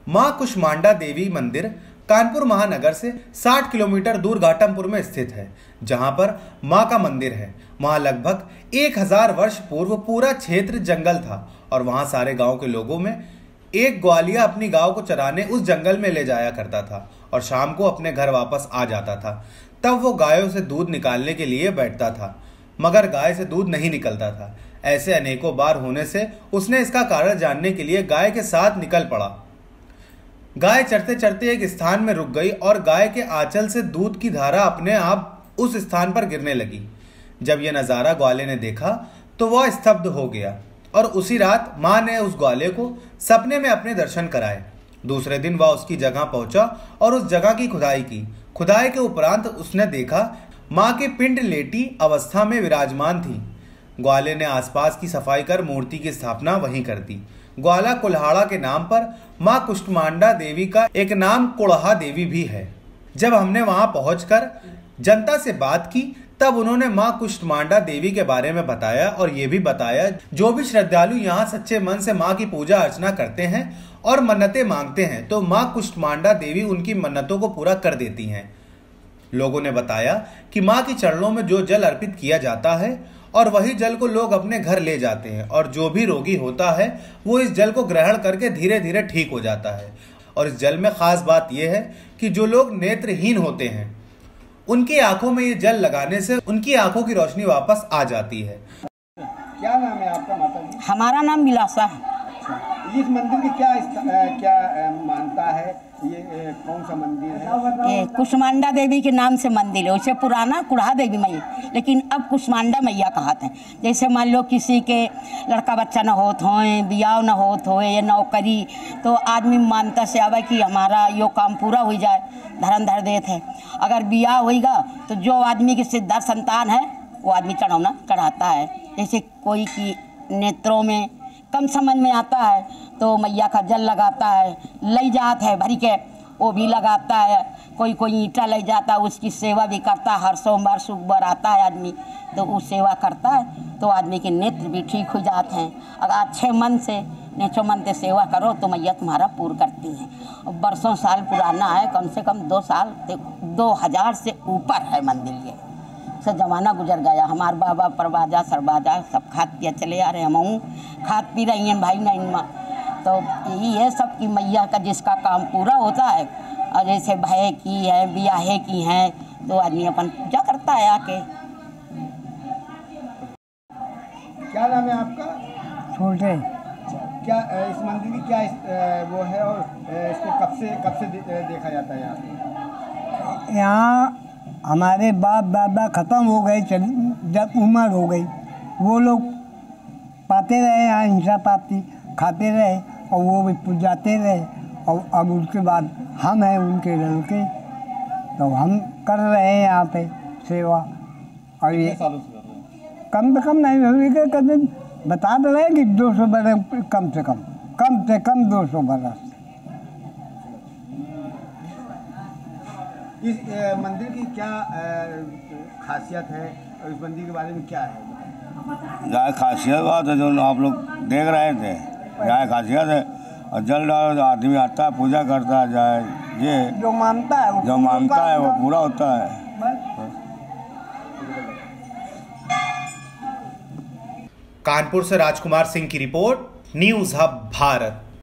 मां कुष्मांडा देवी मंदिर कानपुर महानगर से 60 किलोमीटर दूर घाटमपुर में स्थित है, जहां पर मां का मंदिर है। वहां लगभग 1000 वर्ष पूर्व पूरा क्षेत्र जंगल था और वहां सारे गांव के लोगों में एक ग्वालिया अपनी गांव को चराने उस जंगल में ले जाया करता था और शाम को अपने घर वापस आ जाता था। तब वो गायों से दूध निकालने के लिए बैठता था, मगर गाय से दूध नहीं निकलता था। ऐसे अनेकों बार होने से उसने इसका कारण जानने के लिए गाय के साथ निकल पड़ा। गाय चरते चरते एक स्थान में रुक गई और गाय के आंचल से दूध की धारा अपने आप उस स्थान पर गिरने लगी। जब यह नजारा ग्वाले ने देखा तो वह स्तब्ध हो गया और उसी रात मां ने उस ग्वाले को सपने में अपने दर्शन कराए। दूसरे दिन वह उसकी जगह पहुंचा और उस जगह की खुदाई की। खुदाई के उपरांत उसने देखा मां की पिंड लेटी अवस्था में विराजमान थी। ग्वाले ने आसपास की सफाई कर मूर्ति की स्थापना वहीं कर दी। ग्वाला कुल्हाड़ा के नाम पर मां कुष्मांडा देवी का एक नाम कुड़हा देवी भी है। जब हमने वहां पहुंचकर जनता से बात की तब उन्होंने मां कुष्मांडा देवी के बारे में बताया और ये भी बताया जो भी श्रद्धालु यहाँ सच्चे मन से मां की पूजा अर्चना करते हैं और मन्नतें मांगते हैं तो मां कुष्मांडा देवी उनकी मन्नतों को पूरा कर देती हैं। लोगों ने बताया कि मां के चरणों में जो जल अर्पित किया जाता है और वही जल को लोग अपने घर ले जाते हैं और जो भी रोगी होता है वो इस जल को ग्रहण करके धीरे धीरे ठीक हो जाता है। और इस जल में खास बात यह है कि जो लोग नेत्रहीन होते हैं उनकी आंखों में ये जल लगाने से उनकी आंखों की रोशनी वापस आ जाती है। क्या नाम है आपका माता जी? हमारा नाम विलासा है। इस मंदिर की क्या मानता है? ये कौन सा मंदिर है? ये कुष्मांडा देवी के नाम से मंदिर है। उसे पुराना कुड़हा देवी मैया, लेकिन अब कुष्मांडा मैया कहते हैं। जैसे मान लो किसी के लड़का बच्चा न होत होए, बियाह न होत होए या नौकरी, तो आदमी मानता से आवे कि हमारा यो काम पूरा हो जाए, धर्म धर देते हैं। अगर बियाह होएगा तो जो आदमी की सिद्धार्थ संतान है वो आदमी चढ़ाना चढ़ाता है। जैसे कोई की नेत्रों में कम समझ में आता है तो मैया का जल लगाता है, ले जात है भरी के, वो भी लगाता है। कोई कोई ईंटा ले जाता है, उसकी सेवा भी करता है। हर सोमवार शुक्रवार आता है आदमी तो वो सेवा करता है तो आदमी के नेत्र भी ठीक हो जाते हैं। अगर अच्छे मन से नेचो मन से सेवा करो तो मैया तुम्हारा पूर्ण करती हैं। बरसों साल पुराना है, कम से कम 2000 से ऊपर है मंदिर। ये सब जमाना गुजर गया। हमारे बाबा परवाजा सरवाजा सब खाद पिया चले आ रहे, हम खाद पी रही हैं भाई नहीं माँ। तो यही है सब की मैया का जिसका काम पूरा होता है। और जैसे भय की है, ब्याहे की हैं तो आदमी अपन पूजा करता है आके। क्या नाम है आपका? छोटे। क्या इस मंदिर की क्या वो है और इसको कब से देखा जाता है यहाँ पे? यहाँ हमारे बाप दादा ख़त्म हो गए, जब उम्र हो गई वो लोग पाते रहे, यहाँ हिंसा पाती खाते रहे और वो भी पूजाते रहे। और अब उसके बाद हम हैं उनके लड़के, तो हम कर रहे हैं यहाँ पे सेवा। और ये सालों से कर रहे हैं? कम से कम नहीं कभी बता तो रहे कि 200 बरस, कम से कम 200 बरस। इस मंदिर की क्या खासियत है और इस मंदिर के बारे में क्या है? गाय खासियत बात है जो आप लोग देख रहे थे, गाय खासियत है। और जल डालो आदमी आता है पूजा करता है, जाए ये जो मानता है वो पूरा होता है। कानपुर से राजकुमार सिंह की रिपोर्ट, न्यूज़ हब भारत।